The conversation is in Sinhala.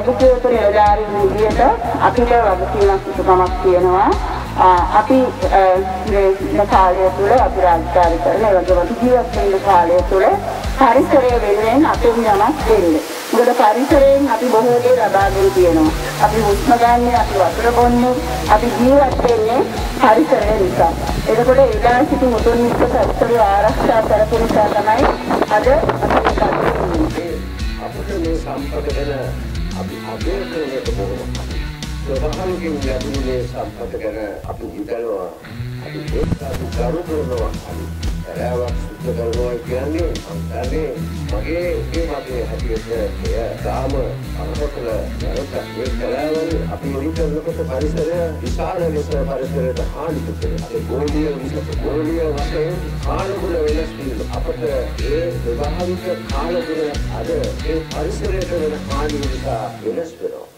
වගකීම් නිලධාරීන් විදියට අපිට වගකීමක් ඉටුකමක් තියෙනවා. අපි මේ කාලය තුළ අපි රාජකාරී කරන ඒ වගේම ජීවත් වෙන කාලය තුළ පරිසරය වෙනුවෙන් අපි යමක් දෙන්නේ. මොකද පරිසරයෙන් අපි බොහෝ දේ ලබාගෙන තියෙනවා. අපි හුස්ම ගන්න, අපි වතුර බොන්නේ, අපි ජීවත් වෙන්නේ පරිසරය නිසා. එතකොට ඒලා සිටු මුතුන් මිත්‍ර පරිසරය ආරක්ෂා කරපු නිසා තමයි අද අපිට මේ සම්පත ගැන අපි අගය කරනකොට බොහොම ප්‍රධානකින් ලැබුණේ සම්පත ගැන අපි හිතනවා. අපි ඒක කරු කරනවා. රාවක් සුද්ධ කරනවා කියන්නේ අන්තනේ මගේ හැටියට එය තාම අරහතල නරක ඒ කලාවල් අපි විතරකට පරිසරය විශාල ලෙස පරිසරයට හානි කරනවා. ඒ ගෝලීය වශයෙන් කාලගුණ වෙනස් වීම අපට ඒ ස්වභාවික කාලගුණ අද ඒ පරිසරයට වෙන හානි නිසා වෙනස් වෙනවා.